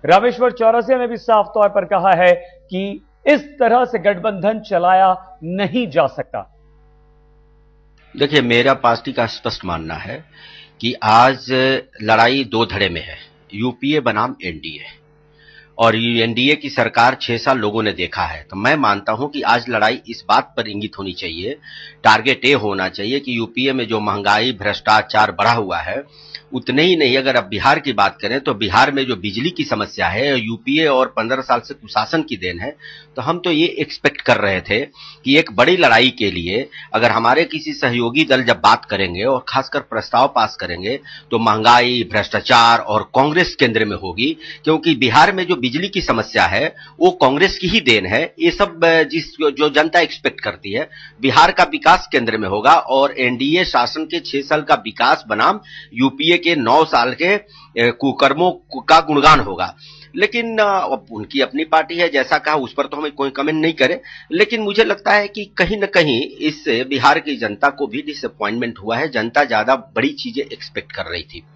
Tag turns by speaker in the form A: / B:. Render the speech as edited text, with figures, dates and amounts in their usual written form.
A: रामेश्वर चौरसिया ने भी साफ तौर पर कहा है कि इस तरह से गठबंधन चलाया नहीं जा सकता।
B: देखिए, मेरा पार्टी का स्पष्ट मानना है कि आज लड़ाई दो धड़े में है, यूपीए बनाम एनडीए। और एनडीए की सरकार 6 साल लोगों ने देखा है, तो मैं मानता हूं कि आज लड़ाई इस बात पर इंगित होनी चाहिए, टारगेट ये होना चाहिए कि यूपीए में जो महंगाई भ्रष्टाचार बढ़ा हुआ है, उतने ही नहीं, अगर अब बिहार की बात करें तो बिहार में जो बिजली की समस्या है यूपीए और 15 साल से कुशासन की देन है। तो हम तो ये एक्सपेक्ट कर रहे थे कि एक बड़ी लड़ाई के लिए अगर हमारे किसी सहयोगी दल जब बात करेंगे और खासकर प्रस्ताव पास करेंगे तो महंगाई, भ्रष्टाचार और कांग्रेस केंद्र में होगी, क्योंकि बिहार में जो बिजली की समस्या है वो कांग्रेस की ही देन है। ये सब जो जनता एक्सपेक्ट करती है, बिहार का विकास केंद्र में होगा और एनडीए शासन के 6 साल का विकास बनाम यूपीए के 9 साल के कुकर्मों का गुणगान होगा। लेकिन उनकी अपनी पार्टी है, जैसा कहा उस पर तो हमें कोई कमेंट नहीं करें, लेकिन मुझे लगता है कि कहीं न कहीं इससे बिहार की जनता को भी डिसअपॉइंटमेंट हुआ है। जनता ज्यादा बड़ी चीजें एक्सपेक्ट कर रही थी।